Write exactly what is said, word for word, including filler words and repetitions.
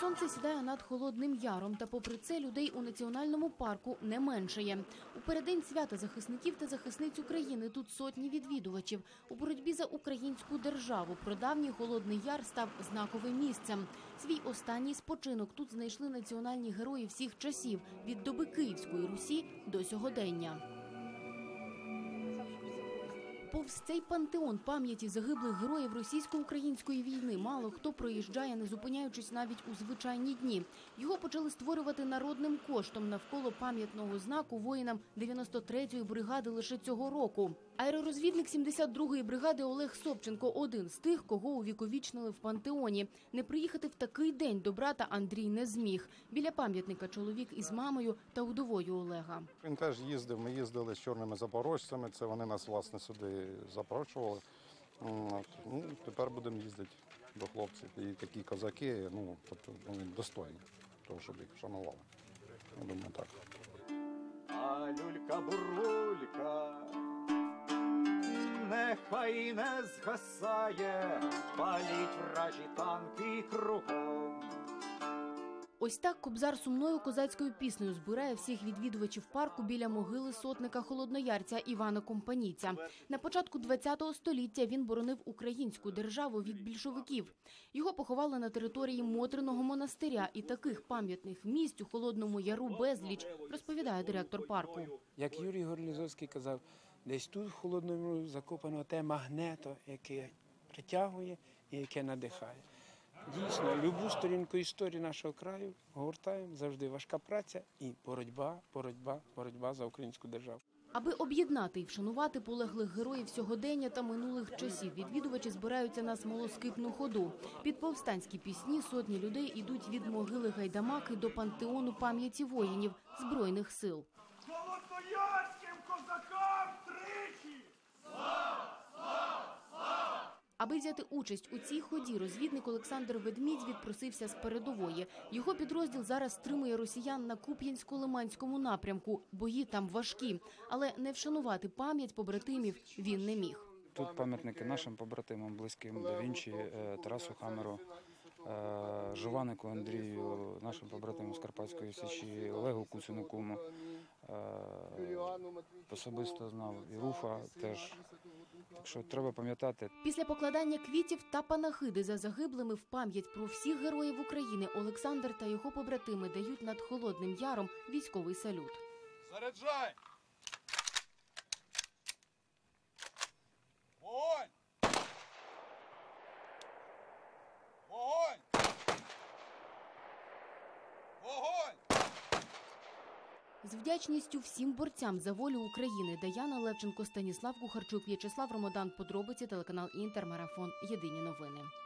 Сонце сідає над Холодним Яром, та попри це людей у національному парку не меншає. У переддень свята захисників та захисниць України тут сотні відвідувачів. У боротьбі за українську державу прадавній Холодний Яр став знаковим місцем. Свій останній спочинок тут знайшли національні герої всіх часів – від доби Київської Русі до сьогодення. Повз цей пантеон пам'яті загиблих героїв російсько-української війни мало хто проїжджає, не зупиняючись навіть у звичайні дні. Його почали створювати народним коштом навколо пам'ятного знаку воїнам дев'яносто третьої бригади лише цього року. Аеророзвідник сімдесят другої бригади Олег Собченко – один з тих, кого увіковічнили в пантеоні. Не приїхати в такий день до брата Андрій не зміг. Біля пам'ятника чоловік із мамою та удовою Олега. Він теж їздив, ми їздили з чорними запорожцями, це вони нас, власне, сюди запрошували. От. Ну, тепер будемо їздити до хлопців. І такі козаки, ну, тобто, вони достойні того, щоб їх вшанували. Я думаю, так. А люлька-бурулька нехай не згасає, паліть вражі танки кругом. Ось так Кобзар сумною козацькою піснею збирає всіх відвідувачів парку біля могили сотника холодноярця Івана Компанійця. На початку ХХ століття він боронив українську державу від більшовиків. Його поховали на території Мотриного монастиря, і таких пам'ятних місць у Холодному Яру безліч, розповідає директор парку. Як Юрій Горлізовський казав, десь тут в Холодному Яру закопано те магнето, яке притягує і яке надихає. Дійсно, любу сторінку історії нашого краю гортаємо, завжди важка праця і боротьба, боротьба, боротьба за українську державу. Аби об'єднати і вшанувати полеглих героїв сьогодення та минулих часів, відвідувачі збираються на смолоскипну ходу. Під повстанські пісні сотні людей ідуть від могили Гайдамаки до пантеону пам'яті воїнів Збройних сил. Холодноярським козакам тричі! Слава! Слава! Слава! Аби взяти участь у цій ході, розвідник Олександр Ведмідь відпросився з передової. Його підрозділ зараз стримує росіян на Куп'янсько-Лиманському напрямку. Бої там важкі, але не вшанувати пам'ять побратимів він не міг. Тут пам'ятники нашим побратимам, близьким да Вінчі, Тарасу Хамеру, Жуванику Андрію, нашим побратимам з Карпатської Січі, Олегу Куцину куму. Особисто знав і Руфа теж. Так що треба пам'ятати. Після покладання квітів та панахиди за загиблими в пам'ять про всіх героїв України Олександр та його побратими дають над Холодним Яром військовий салют. Заряджай! Вогонь! Вогонь! Вогонь! З вдячністю всім борцям за волю України Даяна Левченко, Станіслав Кухарчук, В'ячеслав Ромодан. Подробиці, телеканал Інтер, Марафон. Єдині новини.